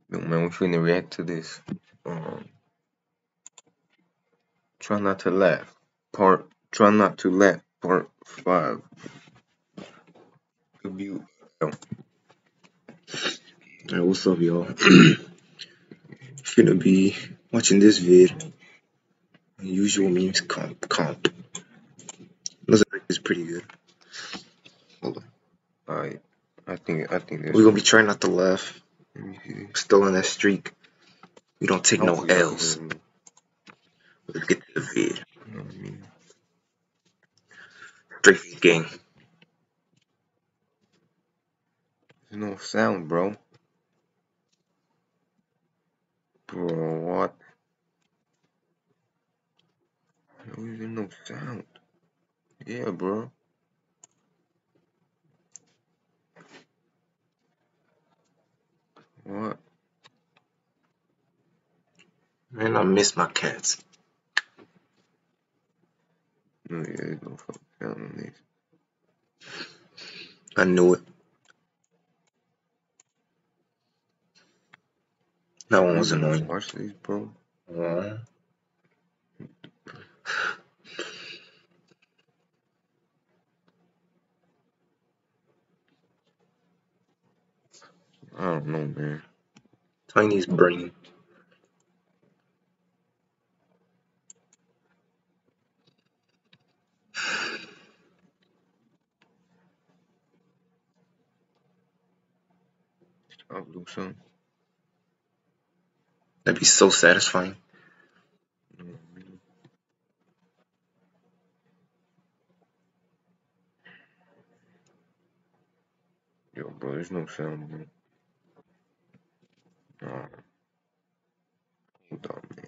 Yo, man, we finna react to this. Try not to laugh. Try not to laugh. Part 5. Review. Alright, what's up, y'all? Finna be watching this vid. Usual memes comp. Looks like it's pretty good. Hold on. I think this. We're gonna be trying not to laugh. Let me see. Still on that streak. We don't take no L's. Let's get to the vid. You know what I mean? Straight vid gang. There's no sound, bro. Bro, what? There's no sound. Yeah, bro. What? Man, I miss my cats. No, yeah, there's no fucking sound on this. I knew it. That one was annoying. Watch these, bro. I don't know, man. Tiny's brain. I'll do something. That'd be so satisfying. You know what I mean? Yo, bro, there's no sound, bro. Hold on, man.